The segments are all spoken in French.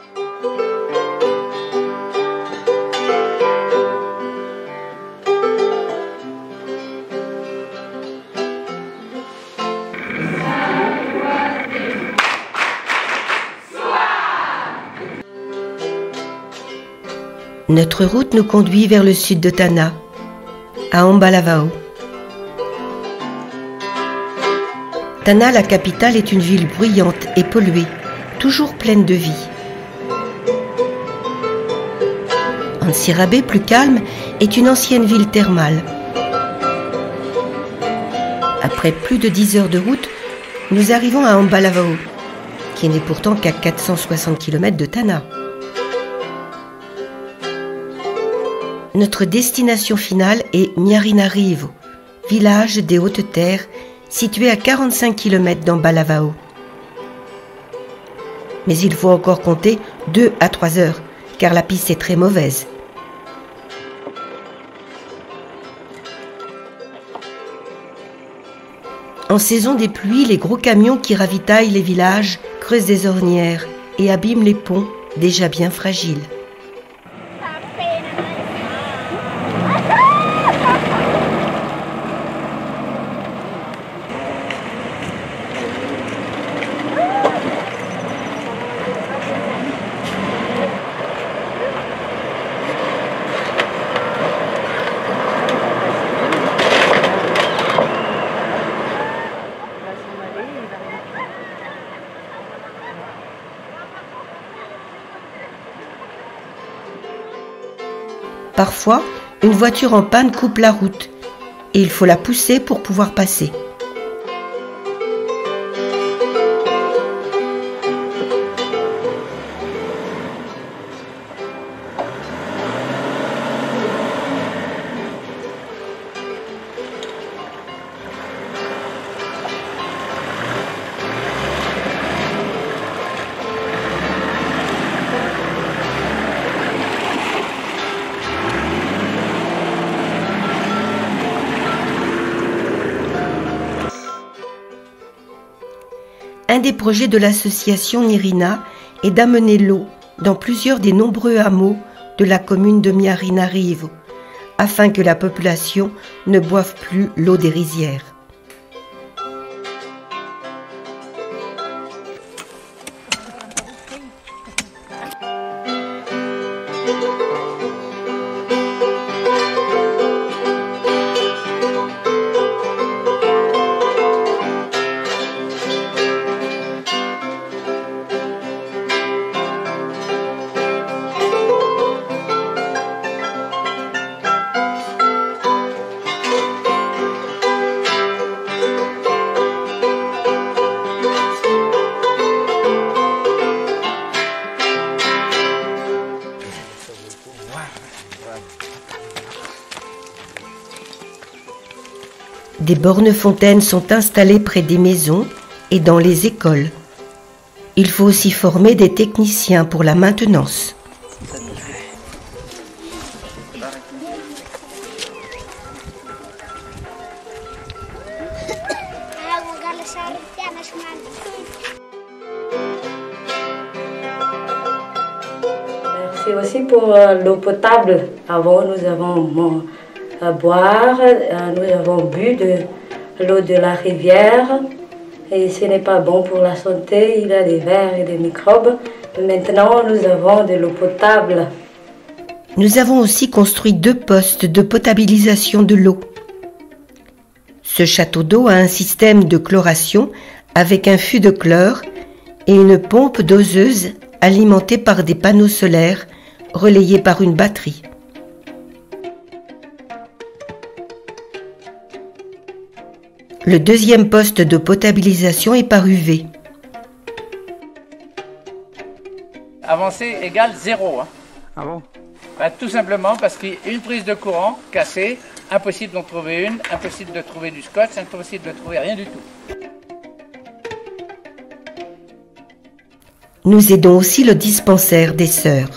Notre route nous conduit vers le sud de Tana, à Ambalavao. Tana, la capitale, est une ville bruyante et polluée, toujours pleine de vie. Ansirabe, plus calme, est une ancienne ville thermale. Après plus de 10 heures de route, nous arrivons à Ambalavao, qui n'est pourtant qu'à 460 km de Tana. Notre destination finale est Miarinarivo, village des Hautes Terres situé à 45 km d'Ambalavao. Mais il faut encore compter 2 à 3 heures, car la piste est très mauvaise. En saison des pluies, les gros camions qui ravitaillent les villages creusent des ornières et abîment les ponts déjà bien fragiles. Parfois, une voiture en panne coupe la route et il faut la pousser pour pouvoir passer. Un des projets de l'association Nirina est d'amener l'eau dans plusieurs des nombreux hameaux de la commune de Miarinarivo, afin que la population ne boive plus l'eau des rizières. Des bornes-fontaines sont installées près des maisons et dans les écoles. Il faut aussi former des techniciens pour la maintenance. C'est aussi pour l'eau potable. Avant, nous avons à boire, nous avons bu de l'eau de la rivière et ce n'est pas bon pour la santé, il y a des vers et des microbes. Maintenant, nous avons de l'eau potable. Nous avons aussi construit 2 postes de potabilisation de l'eau. Ce château d'eau a un système de chloration avec un fût de chlore et une pompe doseuse alimentée par des panneaux solaires relayés par une batterie. Le 2e poste de potabilisation est par UV. Avancée égale 0. Hein. Ah bon? Tout simplement parce qu'une prise de courant cassée, impossible d'en trouver une, impossible de trouver du scotch, impossible de trouver rien du tout. Nous aidons aussi le dispensaire des sœurs.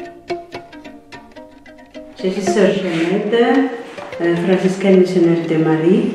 Je suis sœur Jeannette, franciscaine missionnaire de Marie.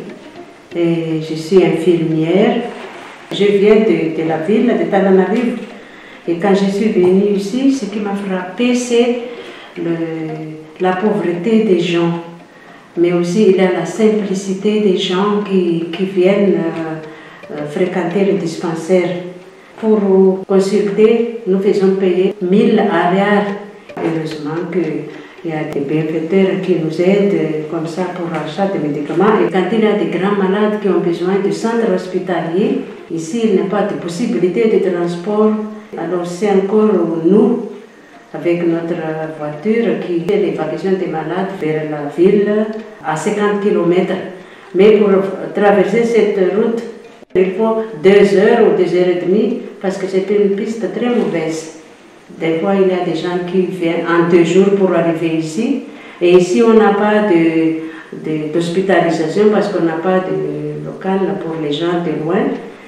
Et je suis infirmière. Je viens de la ville de Tananarivo. Et quand je suis venue ici, ce qui m'a frappé, c'est la pauvreté des gens. Mais aussi, il y a la simplicité des gens qui viennent fréquenter le dispensaire. Pour consulter, nous faisons payer 1000 arrières. Heureusement qu'il y a des bienfaiteurs qui nous aident comme ça pour l'achat de médicaments. Et quand il y a des grands malades qui ont besoin de centres hospitaliers, ici il n'y a pas de possibilité de transport. Alors c'est encore nous, avec notre voiture, qui fait l'évacuation des malades vers la ville à 50 km. Mais pour traverser cette route, il faut 2 heures ou 2 heures et demie parce que c'est une piste très mauvaise. Des fois, il y a des gens qui viennent en 2 jours pour arriver ici. Et ici, on n'a pas d'hospitalisation parce qu'on n'a pas de local pour les gens de loin.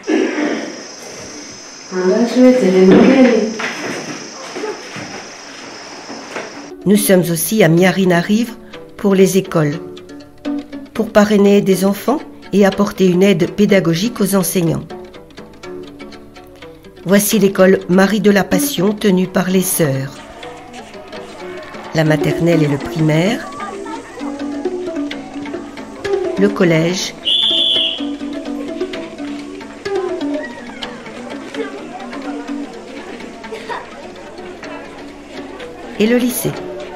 Nous sommes aussi à Miarinarive pour les écoles, pour parrainer des enfants et apporter une aide pédagogique aux enseignants. Voici l'école Marie de la Passion tenue par les sœurs. La maternelle et le primaire, le collège, et le lycée.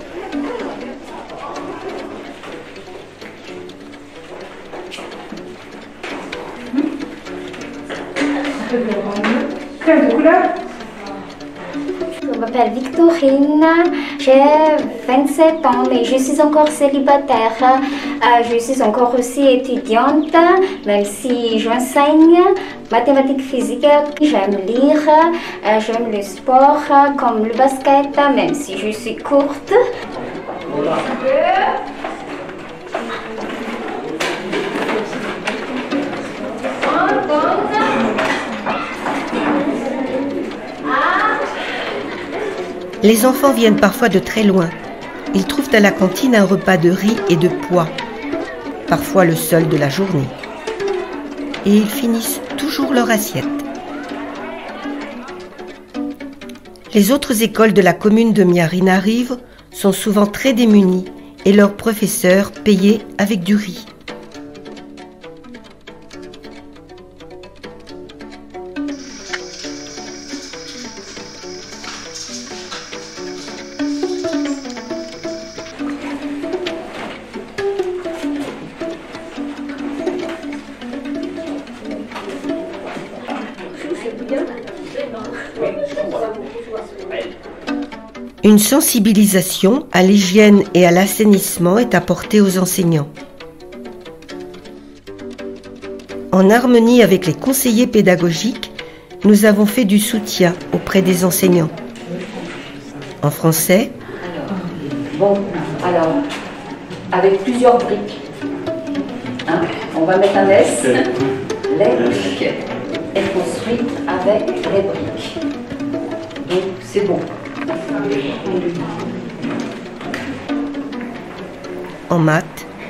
Je m'appelle Victorine, j'ai 27 ans, mais je suis encore célibataire. Je suis encore aussi étudiante, même si j'enseigne mathématiques, physique. J'aime lire, j'aime le sport, comme le basket, même si je suis courte. Les enfants viennent parfois de très loin. Ils trouvent à la cantine un repas de riz et de pois, parfois le seul de la journée. Et ils finissent toujours leur assiette. Les autres écoles de la commune de Miarinarive sont souvent très démunies et leurs professeurs payés avec du riz. Une sensibilisation à l'hygiène et à l'assainissement est apportée aux enseignants. En harmonie avec les conseillers pédagogiques, nous avons fait du soutien auprès des enseignants. En français, Alors, avec plusieurs briques. Hein, on va mettre un S. Les briques est construite avec les briques. Donc, c'est bon. en maths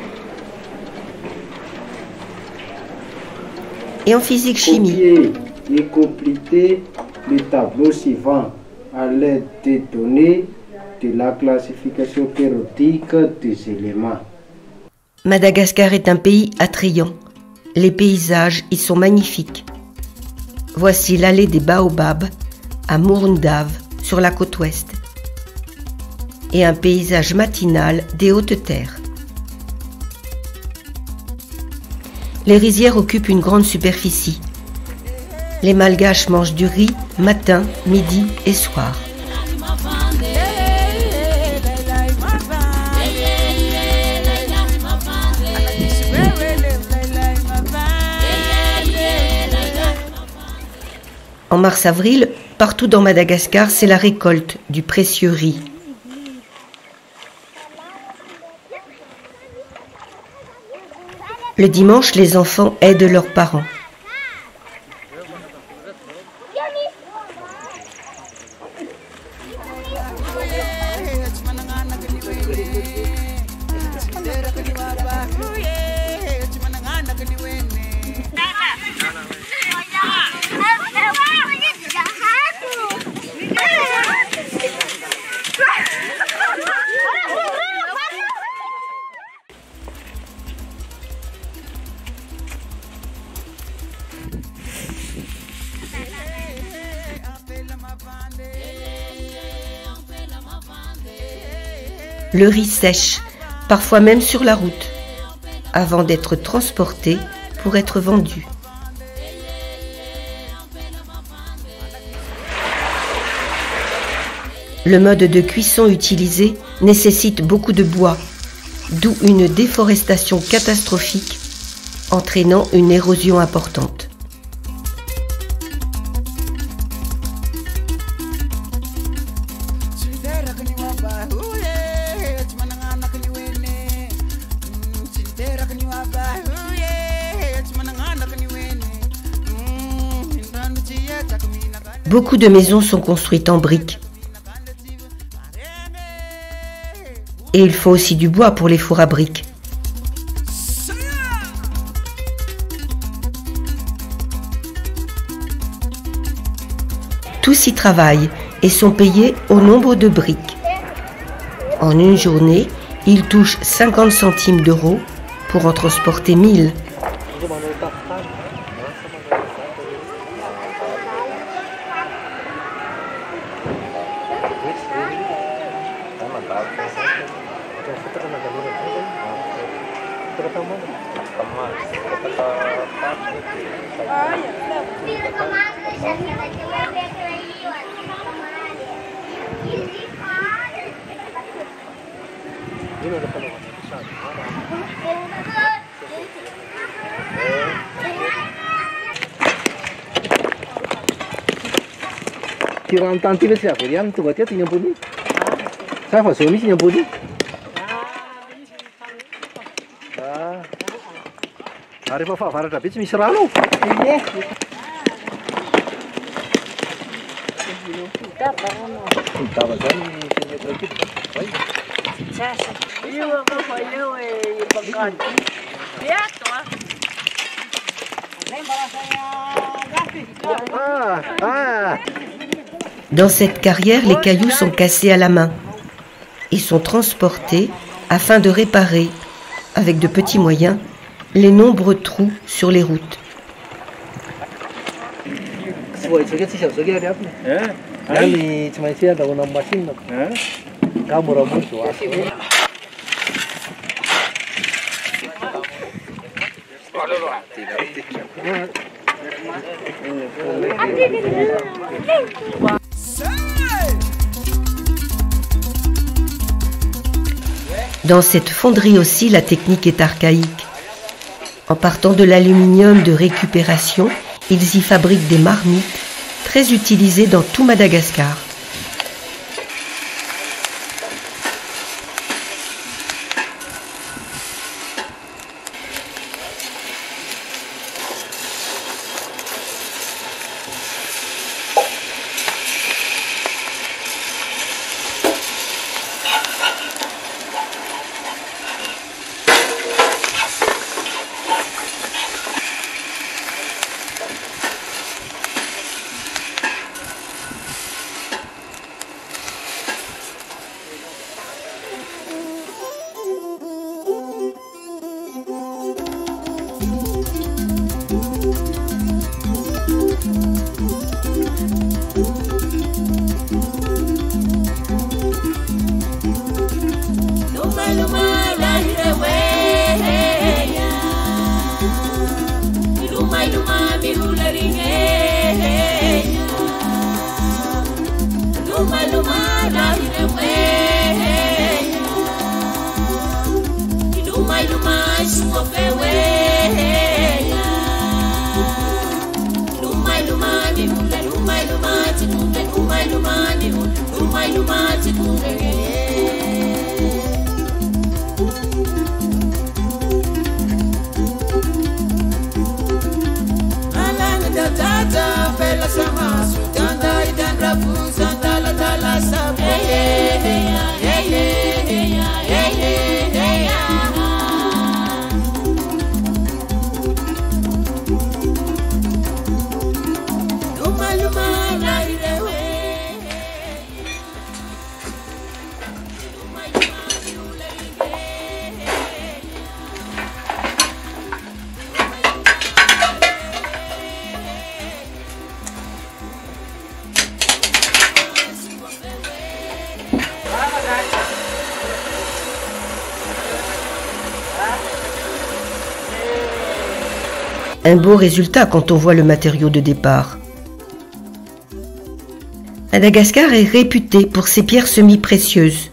et en physique-chimie. Copier et compléter le tableau suivant à l'aide des données de la classification périodique des éléments. Madagascar est un pays attrayant. Les paysages y sont magnifiques. Voici l'allée des Baobabs à Morundave, sur la côte ouest, et un paysage matinal des hautes terres. Les rizières occupent une grande superficie. Les Malgaches mangent du riz matin, midi et soir. En mars-avril, partout dans Madagascar, c'est la récolte du précieux riz. Le dimanche, les enfants aident leurs parents. le riz sèche, parfois même sur la route, avant d'être transporté pour être vendu. Le mode de cuisson utilisé nécessite beaucoup de bois, d'où une déforestation catastrophique entraînant une érosion importante. Beaucoup de maisons sont construites en briques. Et il faut aussi du bois pour les fours à briques. Tous y travaillent et sont payés au nombre de briques. En une journée, ils touchent 50 centimes d'euros pour en transporter 1000. Tirang tanti na siya, kurian tu batia tinya puni. Saya fa suami tinya puni. Hari pa fa fara tapi misralo. Dans cette carrière, les cailloux sont cassés à la main et sont transportés afin de réparer, avec de petits moyens, les nombreux trous sur les routes. Dans cette fonderie aussi, la technique est archaïque. En partant de l'aluminium de récupération, ils y fabriquent des marmites très utilisées dans tout Madagascar. Un beau résultat quand on voit le matériau de départ. Madagascar est réputé pour ses pierres semi-précieuses.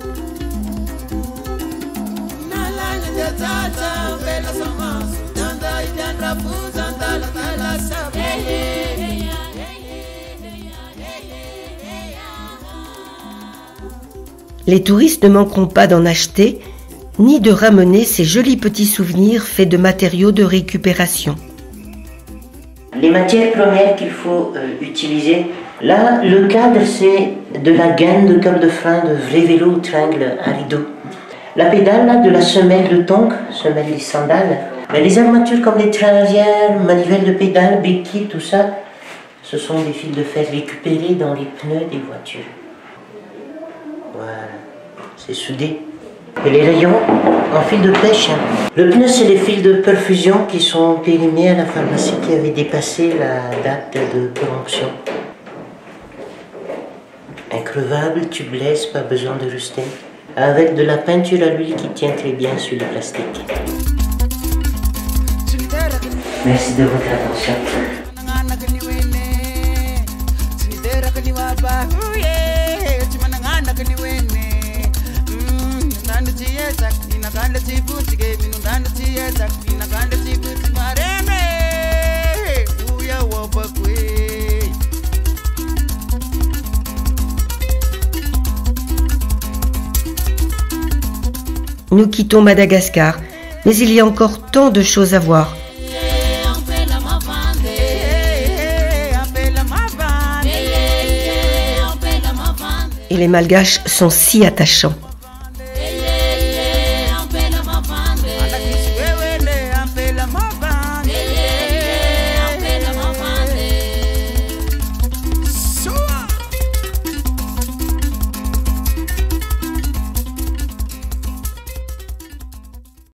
Les touristes ne manqueront pas d'en acheter, ni de ramener ces jolis petits souvenirs faits de matériaux de récupération. Les matières premières qu'il faut utiliser, là, le cadre, c'est de la gaine de câble de frein de vrai vélo ou tringle à rideau. La pédale, là, de la semelle de tongue, semelle des sandales. Mais les armatures comme les trains arrière, manivelles de pédale, béquilles, tout ça, ce sont des fils de fer récupérés dans les pneus des voitures. Voilà, c'est soudé. Et les rayons en fil de pêche. Le pneu, c'est les fils de perfusion qui sont périmés à la pharmacie qui avait dépassé la date de péremption. Increvable, tubeless, pas besoin de rustine. Avec de la peinture à l'huile qui tient très bien sur le plastique. Merci de votre attention. Nous quittons Madagascar, mais il y a encore tant de choses à voir. Et les Malgaches sont si attachants.